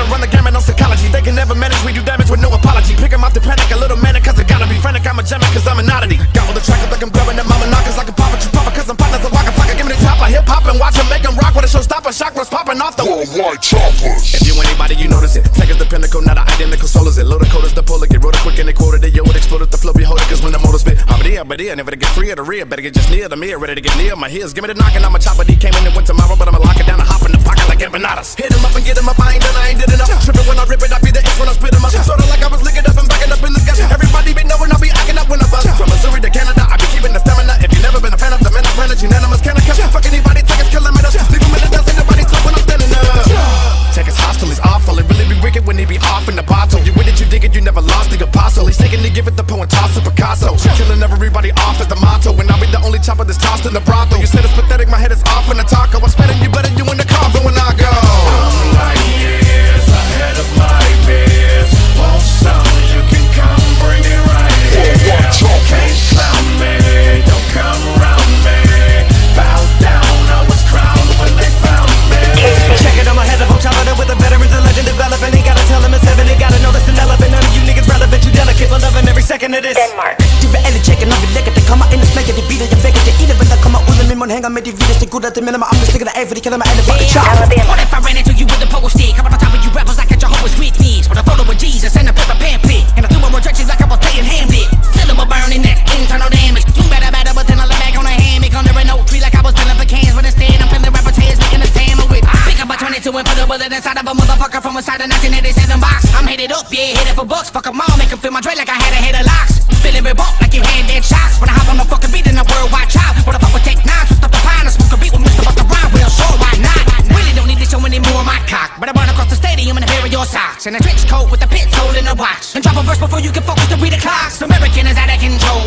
tryna run the gamut on psychology. They can never manage, we do damage with no apology. Pick 'em off the panic, a little manic, cause it gotta be frantic. I'm a gemming, cause I'm an oddity. Got all the track up like I'm grabbing them mama knockers like a papa, you papa, cause I'm partners of Waka Flocka. Give me the top, I hip hop and watch 'em make 'em rock with a showstopper. Shock was popping off the worldwide choppers. If you anybody, you notice it. Take us the pinnacle, not an identical soul is it. Load of coders, the polar, get wrote it quick and they quoted it. Yo, it exploded, the flow behold it, cause when the motor spit, abit, never to get free of the rear. Better get just near the mirror, ready to get near my heels. Give me the knockin', I'm a chopper, D came in and went tomorrow, but I'ma lock it down and hop in the pocket like empanadas. Hit 'em up and get 'em up, I ain't did enough. Trippin' when I rip it, I be the X when I spit 'em up. Sorta like I was licking up and backing up in the guts. Everybody be knowin' I be acting up when I bust. From Missouri to Canada, I be keeping the stamina. If you never been a fan of the men, I'm friend, unanimous, can I cut? Fuck anybody, take us, kilometers. Leave 'em in the dust, ain't nobody talk when I'm standing up. Take us hostile, he's awful. It really be wicked when he be off in the bottle. You with it, you dig it, you never lost the apostle. He's taking to give it the poem, toss to Picasso. Killing everybody off is the motto. And I'll be the only chopper that's tossed in the brothel. You said it's pathetic, my head is off in the taco. I'm spitting you better, you in the car, but when I go, I'm like years ahead of my peers. Want some, you can come bring it right here. Can't clown me, don't come round me. Bow down, I was crowned when they found me. Check it, I'm ahead of them, chopping it with the veterans, the legend developing. Ain't gotta tell them it's heaven, they gotta know that's an elephant. None of you niggas relevant, you delicate, but loving every second of this. Denmark. Du vil alle tjekke, når vi lægger det. Kommer ind og smækker det beatet, jeg vækker det. Ene ven, der kommer ud af min mund, hænger med de vildeste gutter. Det minder mig om, det stikker der af, for de kalder mig alle fucking chop. Alabama. What if I ran into you with a pogo stick? I'm on top of you rappers like a Jehovah's Witness. With a photo of Jesus and a paper pamphlet. And I threw a rejection like I was playing Hamlet. Syllable burning that internal damage. You better, but then I lay back on a hammock under an oak tree like I was filling for cans. But instead I'm filling rapper tears, making a sandwich. Pick up a 22 and put a bullet inside of a motherfucker from inside a 1987 box. I'm headed up, yeah, headed for bucks. Fuck 'em all, make 'em feel my dread like I had a head of locks. Feeling revolt like you had dead shots. When I hop on the fucking beat in a worldwide chop. What the fuck with Tech 9, twist up the pine and smoke a beat with Mr. Busta Rhyme. Well, sure, why not? Really don't need to show any more of my cock. But I run across the stadium in a pair of your socks. In a trench coat with a pit hole in a watch. And drop a verse before you can focus to read the clocks. American is out of control.